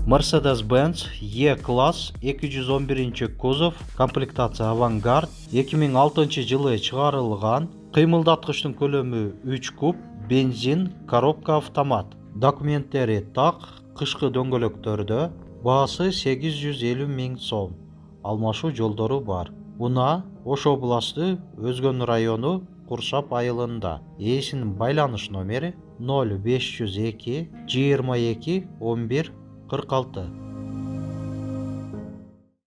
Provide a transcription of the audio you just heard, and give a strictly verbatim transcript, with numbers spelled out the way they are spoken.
Mercedes-Benz E-класс эки жүз он биринчи кузов, комплектация Авангард, эки миң алтынчы жылы чыгарылган. Кыймылдаткычтын көлөмү үч куб, бензин, коробка автомат. Документтери так, кышкы дөңгөлөктөрдө. Баасы сегиз жүз элүү миң сом. Алмашуу жолдору бар. Уна Ош областы Өзгөн району Куршап айылында. Ээсинин байланыш номери ноль беш жүз эки жыйырма эки он бир кырк алты.